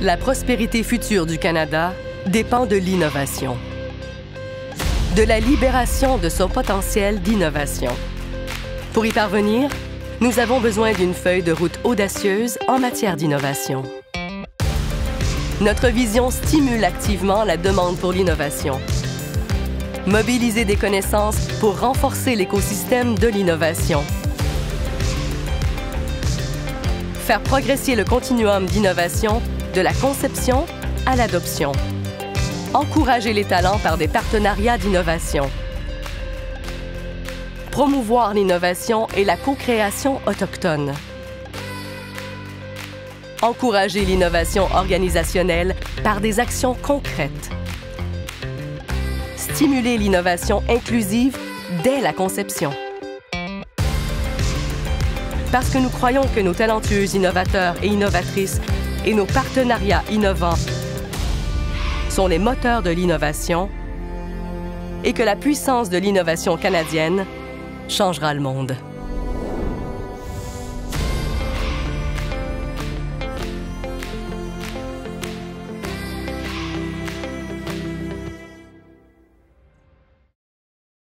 La prospérité future du Canada dépend de l'innovation, de la libération de son potentiel d'innovation. Pour y parvenir, nous avons besoin d'une feuille de route audacieuse en matière d'innovation. Notre vision stimule activement la demande pour l'innovation. Mobiliser des connaissances pour renforcer l'écosystème de l'innovation. Faire progresser le continuum d'innovation de la conception à l'adoption. Encourager les talents par des partenariats d'innovation. Promouvoir l'innovation et la co-création autochtone. Encourager l'innovation organisationnelle par des actions concrètes. Stimuler l'innovation inclusive dès la conception. Parce que nous croyons que nos talentueux innovateurs et innovatrices et nos partenariats innovants sont les moteurs de l'innovation et que la puissance de l'innovation canadienne changera le monde.